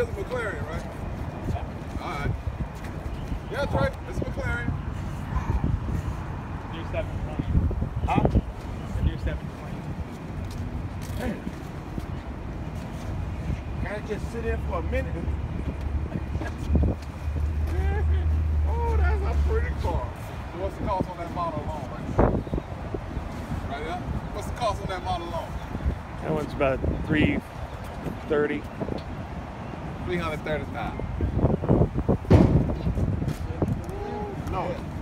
is a McLaren, right? Yeah. All right. Yeah, that's right. It's a McLaren. New 720. Huh? The new 720. Can I just sit in for a minute? Oh, that's a pretty car. So what's the cost on that model alone, right there? What's the cost on that model alone? That one's about $330. $339. No.